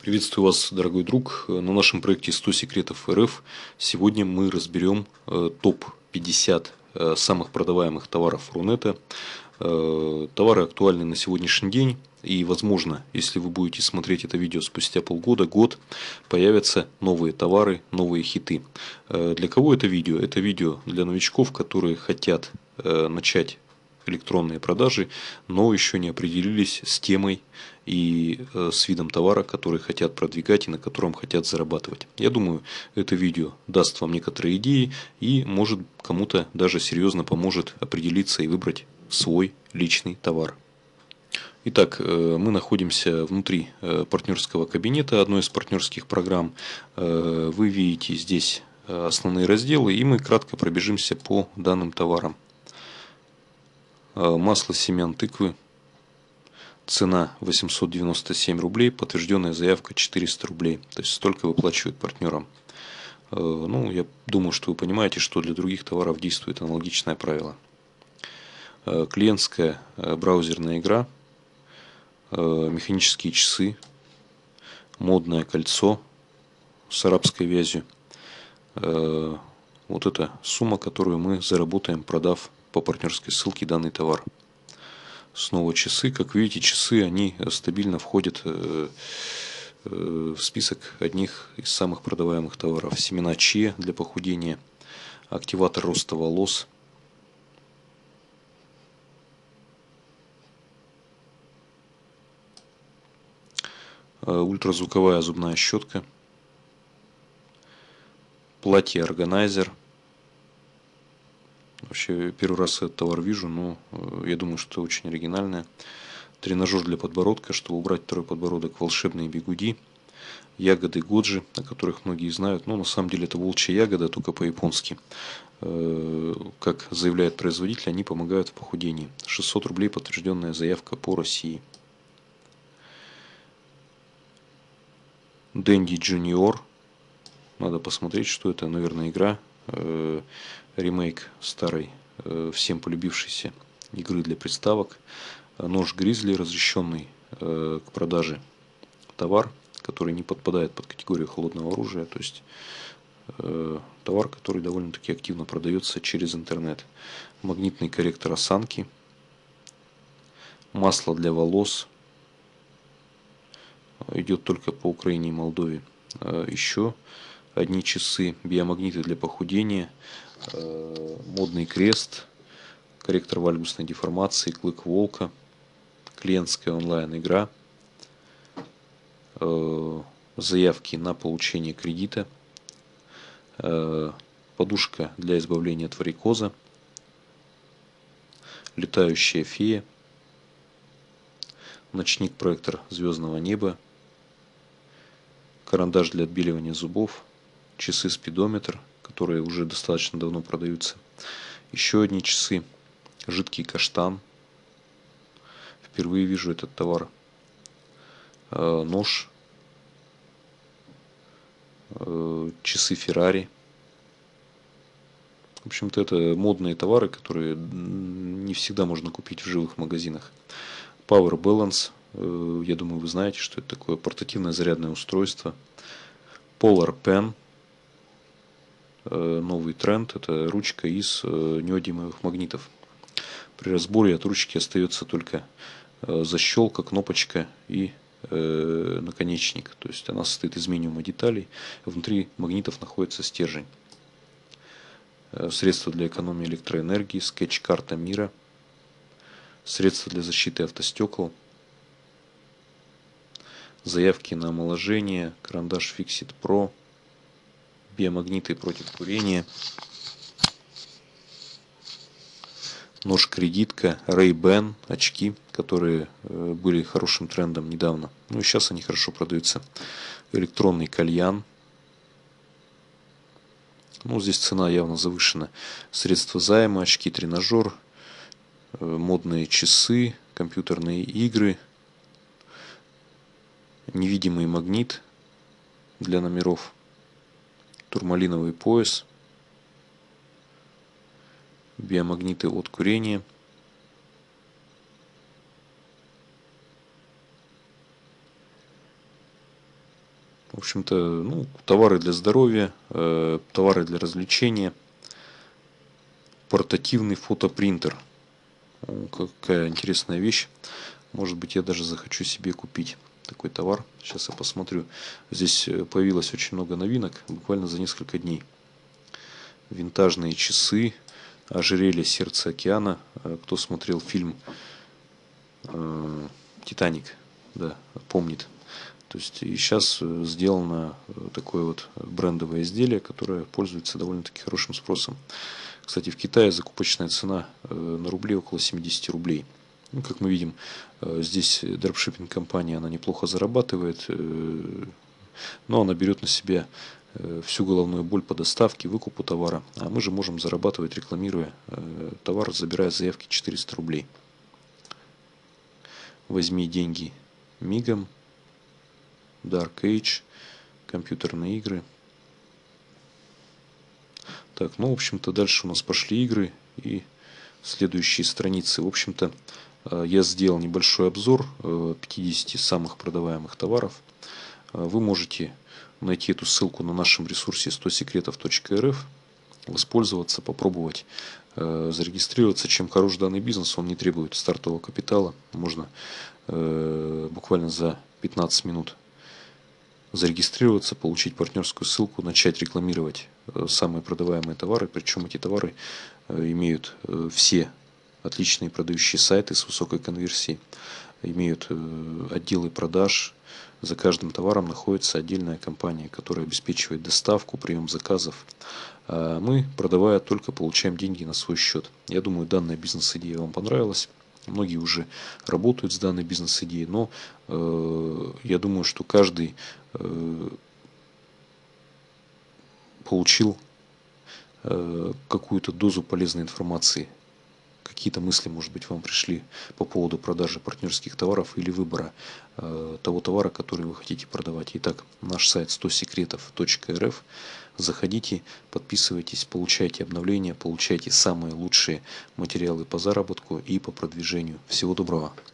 Приветствую вас, дорогой друг, на нашем проекте «100 секретов РФ». Сегодня мы разберем топ-50 самых продаваемых товаров Рунета. Товары актуальны на сегодняшний день. И, возможно, если вы будете смотреть это видео спустя полгода, год, появятся новые товары, новые хиты. Для кого это видео? Это видео для новичков, которые хотят начать электронные продажи, но еще не определились с темой и с видом товара, который хотят продвигать и на котором хотят зарабатывать. Я думаю, это видео даст вам некоторые идеи и может кому-то даже серьезно поможет определиться и выбрать свой личный товар. Итак, мы находимся внутри партнерского кабинета одной из партнерских программ. Вы видите здесь основные разделы, и мы кратко пробежимся по данным товарам. Масло семян тыквы. Цена 897 рублей, подтвержденная заявка 400 рублей. То есть столько выплачивают партнерам. Ну, я думаю, что вы понимаете, что для других товаров действует аналогичное правило. Клиентская браузерная игра. Механические часы. Модное кольцо с арабской вязью. Вот эта сумма, которую мы заработаем, продав по партнерской ссылке данный товар. Снова часы. Как видите, часы, они стабильно входят в список одних из самых продаваемых товаров. Семена чиа для похудения, активатор роста волос, ультразвуковая зубная щетка, платье-органайзер. Вообще, первый раз этот товар вижу, но я думаю, что очень оригинальное. Тренажер для подбородка, чтобы убрать второй подбородок, волшебные бигуди, ягоды годжи, о которых многие знают. Но на самом деле это волчья ягода, только по-японски. Как заявляет производитель, они помогают в похудении. 600 рублей подтвержденная заявка по России. Дэнди Junior. Надо посмотреть, что это. Наверное, игра. Ремейк старой, всем полюбившейся игры для приставок. Нож Гризли, разрешенный к продаже товар, который не подпадает под категорию холодного оружия. То есть товар, который довольно-таки активно продается через интернет. Магнитный корректор осанки. Масло для волос. Идет только по Украине и Молдове. Еще одни часы, биомагниты для похудения, модный крест, корректор вальгусной деформации, клык волка, клиентская онлайн-игра, заявки на получение кредита, подушка для избавления от варикоза, летающая фея, ночник-проектор звездного неба, карандаш для отбеливания зубов, часы-спидометр, которые уже достаточно давно продаются. Еще одни часы, жидкий каштан. Впервые вижу этот товар. Нож, часы Феррари. В общем-то, это модные товары, которые не всегда можно купить в живых магазинах. Power Balance. Я думаю, вы знаете, что это такое портативное зарядное устройство. Polar Pen. Новый тренд. Это ручка из неодимовых магнитов. При разборе от ручки остается только защелка, кнопочка и наконечник. То есть она состоит из минимума деталей. Внутри магнитов находится стержень. Средства для экономии электроэнергии. Скетч-карта мира. Средства для защиты автостекол. Заявки на омоложение. Карандаш Fixit Pro. Биомагниты против курения. Нож-кредитка, Ray-Ban, очки, которые были хорошим трендом недавно. Ну и сейчас они хорошо продаются. Электронный кальян. Ну, здесь цена явно завышена. Средства займа, очки-тренажер, модные часы, компьютерные игры, невидимый магнит для номеров, турмалиновый пояс, биомагниты от курения, В общем-то, ну, товары для здоровья, товары для развлечения, портативный фотопринтер. Какая интересная вещь. Может быть, я даже захочу себе купить такой товар. Сейчас я посмотрю. Здесь появилось очень много новинок буквально за несколько дней. Винтажные часы, ожерелье «Сердце океана». Кто смотрел фильм «Титаник», да, помнит. То есть и сейчас сделано такое вот брендовое изделие, которое пользуется довольно-таки хорошим спросом. Кстати, в Китае закупочная цена на рубли около 70 рублей. Ну, как мы видим, здесь дропшиппинг компания, она неплохо зарабатывает, но она берет на себя всю головную боль по доставке, выкупу товара. А мы же можем зарабатывать, рекламируя товар, забирая заявки 400 рублей. Возьми деньги мигом. Dark Age, компьютерные игры. Так, ну, в общем-то, дальше у нас пошли игры и следующие страницы. В общем-то, я сделал небольшой обзор 50 самых продаваемых товаров. Вы можете найти эту ссылку на нашем ресурсе 100secretов.rf, воспользоваться, попробовать зарегистрироваться. Чем хорош данный бизнес, он не требует стартового капитала. Можно буквально за 15 минут зарегистрироваться, получить партнерскую ссылку, начать рекламировать самые продаваемые товары. Причем эти товары имеют все отличные продающие сайты с высокой конверсией, имеют отделы продаж. За каждым товаром находится отдельная компания, которая обеспечивает доставку, прием заказов. А мы, продавая, только получаем деньги на свой счет. Я думаю, данная бизнес-идея вам понравилась. Многие уже работают с данной бизнес-идеей, но я думаю, что каждый получил какую-то дозу полезной информации. Какие-то мысли, может быть, вам пришли по поводу продажи партнерских товаров или выбора того товара, который вы хотите продавать. Итак, наш сайт 100secretов.rf. Заходите, подписывайтесь, получайте обновления, получайте самые лучшие материалы по заработку и по продвижению. Всего доброго!